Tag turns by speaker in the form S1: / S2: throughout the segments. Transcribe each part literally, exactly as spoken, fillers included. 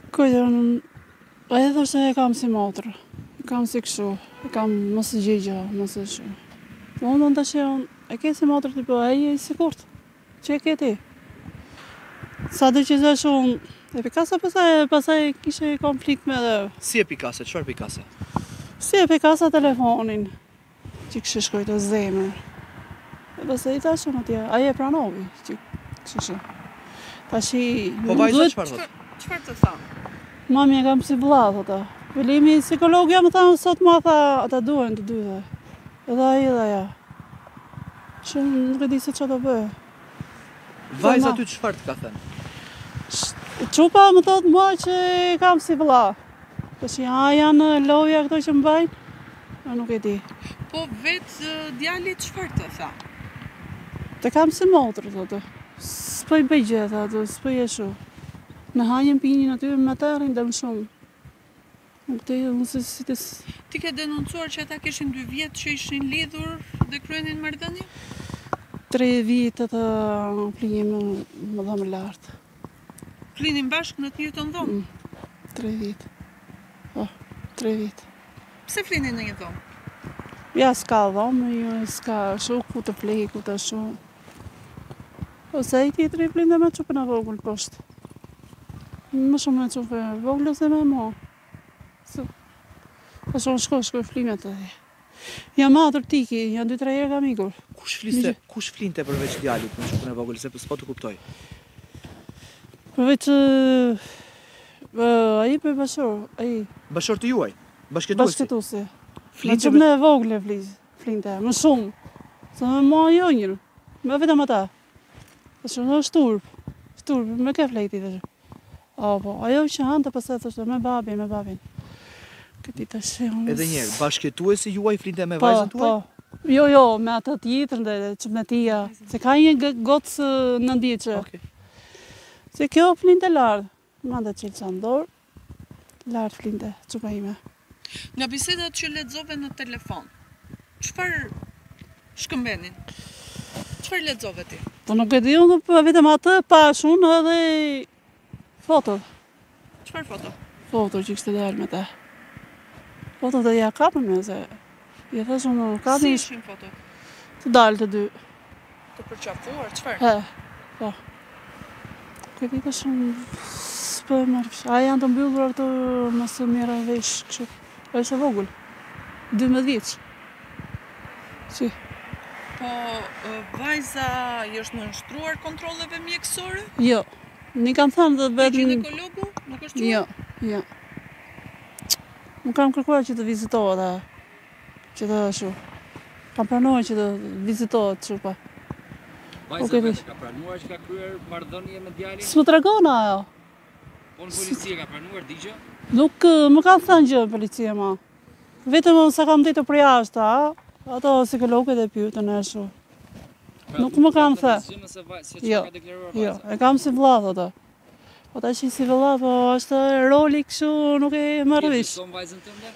S1: Kujton, e thoshte e kam si motër, e kam si kështu, e kam mos e gjegja, mos e shu. Po unë tash e ke si motër ti, po ai e sigurt. Që e ke ti? Sa do që zash unë, e Pikasa pasaj, pasaj kishe konflikt me dhe.
S2: Si e Pikasa, çfarë Pikasa?
S1: Si e Pikasa telefonin, që kështë shkoj të zemër. E pasaj i tash unë atje, ai e pranovi, që kështë. Tash i...
S2: Po vajza çfarë thot?
S3: Çfarë të tha?
S1: Mami e kam si vlla, thota. Velimi psikologja më thanë sot ma tha, ata duhen të dy dhe. Edhe ai edhe aja. Që nuk e di se çfarë do bëj.
S2: Vajza ty çfarë të ka thënë?
S1: Qupa më thot mua që e kam si vlla. Tash a janë loja këto që më bajnë? Unë nuk e di.
S3: Po vetë djali çfarë të tha?
S1: Të kam si motër, thotë. S'po i bëj gjë, thotë, s'po i e shu. Në hajën pinin aty me të rindëm shumë. Nuk të unë se si të...
S3: Ti ke denoncuar që ata kishin dy vjetë që ishin lidhur dhe kryenin marrëdhënie?
S1: Tre vite të plinim më dhe më lartë.
S3: Flinin bashkë në të njëjtën dhomë?
S1: Mm, tre vite. Po, tre vite.
S3: Pse flinin në një dhomë?
S1: Ja, s'ka dhomë, jo, s'ka shu ku të plej, ku të shu. Ose i tjetëri flin dhe me qupën e vogël poshtë. Më shumë me qupë e vogël ose me mo. Po shumë shko, shko flimet të dhe. Jam matër tiki, janë dy tre herë kam ikur.
S2: Kush fliste, kush flinte përveç djalit në qupën e vogël, se s'po të kuptoj?
S1: Përveç... Ai për bashor, ai...
S2: Bashor të juaj? Bashkëtuesi?
S1: Bashkëtuesi. Në
S2: Flinte
S1: qupën e vogël e flis, flinte, më shumë. Se me mo jo njërë, me vetëm ata. Të shumë në shturp, shturp, me ke flejti dhe shumë. O, po, ajo që hanë të pasat është me babin, me babin. Këti të shumë...
S2: Edhe njerë, bashkëtuesi juaj flinte me
S1: Po,
S2: vajzën tuaj?
S1: po. Jo, jo, me atë tjetër dhe qëpnetia. Se ka një gotës nëndjeqe.
S2: Okej.
S1: Se kjo flinte lardë. Manda qilë që ndorë, lardë flinte, qupa ime.
S3: Nga bisedat që lexove në telefon, çfarë shkëmbenin? Çfarë lexove ti?
S1: Po nuk e di unë, po vetëm atë pash unë edhe foto.
S3: Çfarë foto?
S1: Foto që kështë dalë me te. Foto dhe ja kapën me se... Ja thash unë, kapën
S3: Si
S1: ishë
S3: ishin foto?
S1: të dalë të dy.
S3: Të përqafuar, çfarë?
S1: He, po. Këtë të shumë... S'po e marrë pëshë. A janë të mbyllur ato mësë mira vesh kështu. A është e vogël. dymbëdhjetë vjeç. Si?
S3: Po, vajza i është nënshtruar kontrolleve mjekësore?
S1: Jo. Një kam thënë dhe
S3: Te
S1: vetëm...
S3: ginekologu? Nuk është
S1: Jo, jo. Nuk kam kërkuar që të vizitohet a. Që të shu. Kam pranuar që të vizitohet që pa.
S4: Vajza vetë ka pranuar që ka kryer marrëdhënie me djalin?
S1: S'më tregona ajo.
S4: Po në policia ka pranuar digjo?
S1: Nuk më kanë thënë gjë në policia ma. Vetëm sa kam ditur për jashtë, a? Ato psikologët e pyetën e shu. Nuk më kanë thënë.
S4: Nëse vajza,
S1: Jo,
S4: ka deklaruar
S1: jo,
S4: vajza?
S1: e kam si vlla thotë. Po tash si vlla, po është roli kështu, nuk e marr
S4: Je
S1: vesh.
S4: beson vajzën tënde?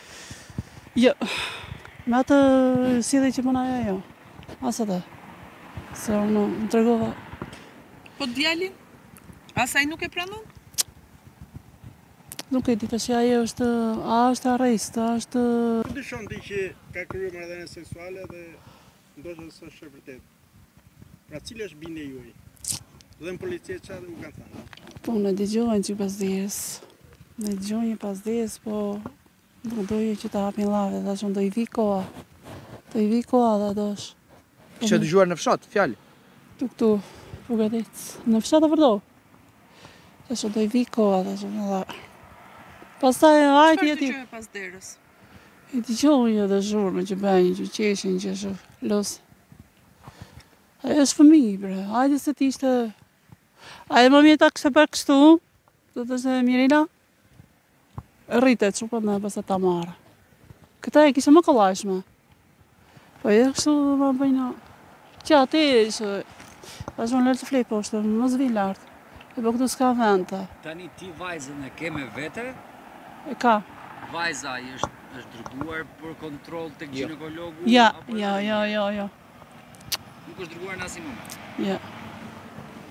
S1: Jo. Me atë sjellje që puna ajo, jo. As atë. Se unë më tregova.
S3: Po djalin? Asaj nuk e pranon?
S1: Nuk e di tash ajo është, a është arrest, a është...
S5: Nuk dyshon ti që ka kryer marrëdhënie seksuale dhe ndoshta s'është e vërtetë. Pra cili është bindja juaj? Dhe në policia çfarë u kanë thënë?
S1: Po në dëgjojnë që pas dijes. Në dëgjojnë pas dijes, po nuk doje që të hapin lave, dhe që do i vi koha. Do i vi koha dhe dosh.
S2: Kështë dëgjuar në fshat, fjalë?
S1: Tu këtu, Pugatic. Në fshat e vërdo. Dhe që do i vi koha dhe që dhe... Pastaj hajt
S3: Çfarë
S1: jeti...
S3: dëgjove pas derës?
S1: I dëgjojnë edhe zhurme që bëjnë, që qeshin, që shu losë. Ajo është fëmijë, bre, hajde se ti ishte... Ajo më mjeta kështë për kështu, do të se Mirina, rritet që po në bësa ta marë. Këta e kishe më kollajshme. Po e kështu më bëjnë... Që ati ishte... Ashtë më lërë të flej poshtë, më zvi lartë. E po këtu s'ka vente.
S4: Tani ti vajzën e ke me vete?
S1: E ka.
S4: Vajza i është, është dërguar për kontroll tek ginekologu?
S1: Ja,
S4: apo
S1: ja, ja, ja, ja.
S4: Nuk është dërguar në asnjë moment?
S1: Ja.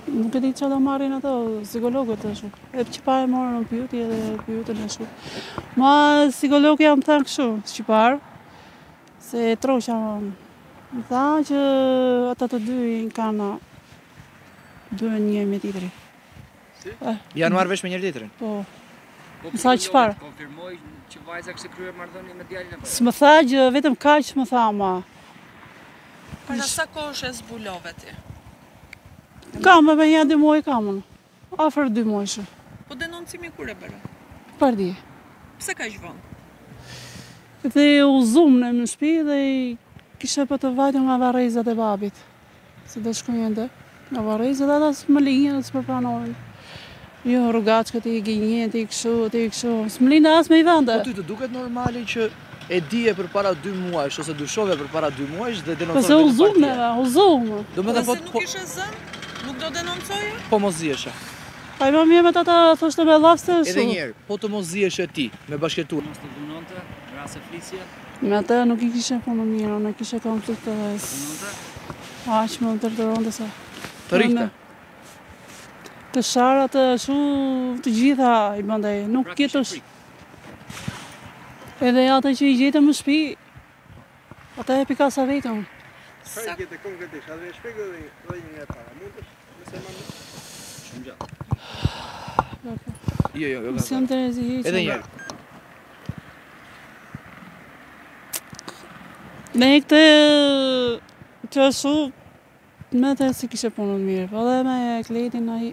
S1: Nuk e di që do marrin ato psikologët ashtu. E që pa e morën në pyetje dhe pyetën ashtu. Ma psikologë jam thënë kështu, shqiptar, se troqa më tha që ata të dy kanë duhen një me tjetrin.
S2: Janë marrë vesh me njëri tjetrin?
S1: Po.
S4: Po
S1: Më tha çfarë?
S4: Konfirmoj që vajza kishte kryer marrëdhënie me djalin apo?
S1: S'më tha gjë, vetëm kaq më tha ma.
S3: Para sa kohësh e zbulove ti?
S1: Kam me një dy muaj kam unë. Afër dy muajsh.
S3: Po denoncimi kur e bëre?
S1: Pardi.
S3: Pse kaq vonë?
S1: Dhe u zum në në shtëpi dhe kisha për të vajtë nga varrezat e babit. Se do shkojnë ndë. Nga varrezat ata s'më linjën, s'më pranorin. Jo, rrugaçkët i gjenjen, ti kështu, ti kështu. S'më linë as me i vende.
S2: Po ty të duket normali që e dije për para dy muajsh, ose dyshove për para dy muajsh dhe
S1: Po
S2: denoncon
S1: se u
S2: vetëm
S1: zum
S2: partia.
S1: neve, u zum.
S2: Do me
S3: Dhe
S2: dhe po,
S3: se nuk
S2: po,
S3: ishe zënë, nuk do denoncoje?
S2: po mos zieshe.
S1: Pa i më mirë me ta ta thoshte me lavste
S2: Edhe njerë, po të mos zieshe ti, me bashkëtu.
S4: Mos të punonte, rase flisje,
S1: Me atë nuk i kishe punë mirë, unë kishe konflikt edhe
S4: punonte.
S1: aq më ndërtoronte sa.
S2: Të rikte.
S1: Të shara të shu të gjitha i bëndej, nuk
S4: Pra kishe
S1: ketësh.
S4: frikë.
S1: Edhe ata që i gjetëm në shtëpi, ata e pikasa vetëm.
S3: Sa
S5: Çfarë gjete konkretisht? A dhe shpjegoj edhe edhe një herë para. Mundesh? Nëse më
S4: Shumë gjatë.
S2: Jo, jo, jo.
S1: Më s'jam të rezi hiqë.
S2: Edhe njerë.
S1: Ne këtë që shu, me të si kishe punën mirë, po dhe me Kletin ai.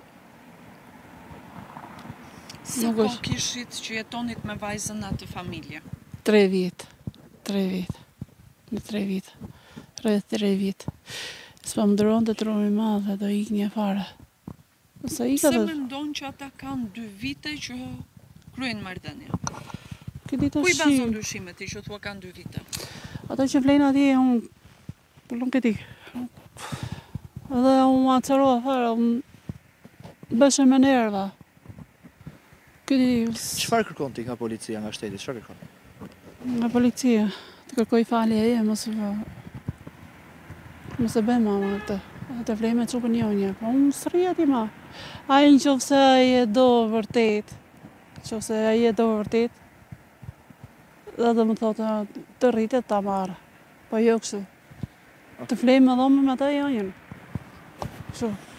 S3: sa
S1: Nuk
S3: kohë
S1: është.
S3: kishit që jetonit me vajzën atë familje?
S1: Tre vjet, tre vjet, në tre vjet, rreth tre vjet. S'pa më dëron të trumi madhe, do ik një fare. Sa ika
S3: Pse
S1: dhe,
S3: mendon që ata kanë dy vite që kryen marrëdhënie?
S1: këti të
S3: Ku i bazon
S1: shi,
S3: dyshimet ti që thua kanë dy vite?
S1: ata që vlenë atje, unë, po nuk e di. Edhe unë atërova fare, unë bëshe me nerva. Këti,
S2: Çfarë kërkon ti nga policia, nga shteti, çfarë kërkon?
S1: nga policia, të kërkoj falje e, mos e mos e bëj mama këtë. Të vlej me trupën jonje, po unë s'rri ati ma. Ai në qofë se ai e do vërtet, qofë se ai e do vërtet, dhe dhe më thotë të rritet ta marë, po jo kështu. Të vlej me dhome me ta jonjen. Kështu.